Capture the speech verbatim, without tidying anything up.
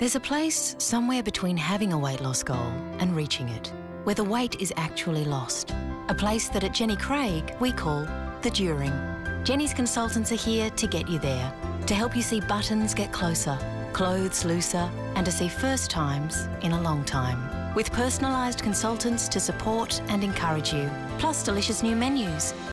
There's a place somewhere between having a weight loss goal and reaching it, where the weight is actually lost. A place that at Jenny Craig we call the during. Jenny's consultants are here to get you there, to help you see buttons get closer, clothes looser, and to see first times in a long time. With personalised consultants to support and encourage you, plus delicious new menus.